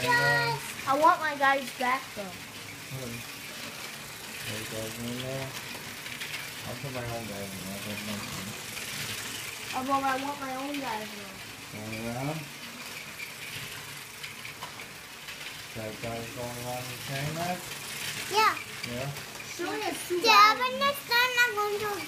guys. I want my guys back though. There's guys in there. I'll put my own guys in there. That's my team. Although I want my own guys though. Going around. That guy's going around the train wreck? Yeah. Yeah. Surely it's too Yeah, but next time I'm going to